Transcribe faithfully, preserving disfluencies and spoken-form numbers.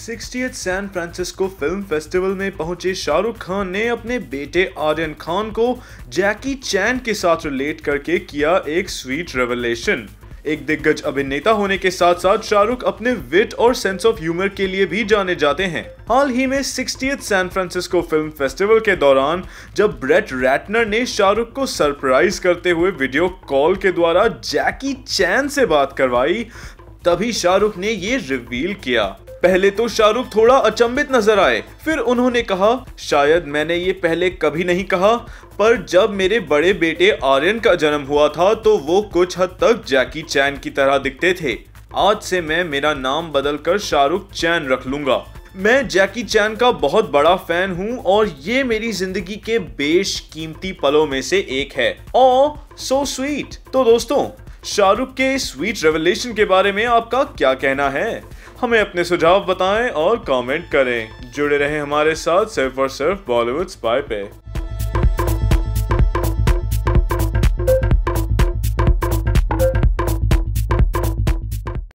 Sixtieth San Francisco film festival में पहुंचे शाहरुख खान ने अपने बेटे आर्यन खान को जैकी चैन के साथ रिलेट करके किया एक स्वीट रेवलेशन। एक दिग्गज अभिनेता होने के साथ साथ शाहरुख अपने विट और सेंस ऑफ ह्यूमर के लिए भी जाने जाते हैं। हाल ही में sixtieth San Francisco film festival के दौरान जब ब्रेट रैटनर ने शाहरुख को सरप्राइज करते हुए वीडियो कॉल के द्वारा जैकी चैन से बात करवाई, तभी शाहरुख ने ये रिवील किया। पहले तो शाहरुख थोड़ा अचंभित नजर आए, फिर उन्होंने कहा, शायद मैंने ये पहले कभी नहीं कहा, पर जब मेरे बड़े बेटे आर्यन का जन्म हुआ था तो वो कुछ हद तक जैकी चैन की तरह दिखते थे। आज से मैं मेरा नाम बदलकर शाहरुख चैन रख लूंगा। मैं जैकी चैन का बहुत बड़ा फैन हूं और ये मेरी जिंदगी के बेशकीमती पलों में से एक है। Oh so sweet. तो दोस्तों, शाहरुख के स्वीट रेवलेशन के बारे में आपका क्या कहना है? हमें अपने सुझाव बताएं और कमेंट करें। जुड़े रहें हमारे साथ सिर्फ और सिर्फ बॉलीवुड स्पाई पे।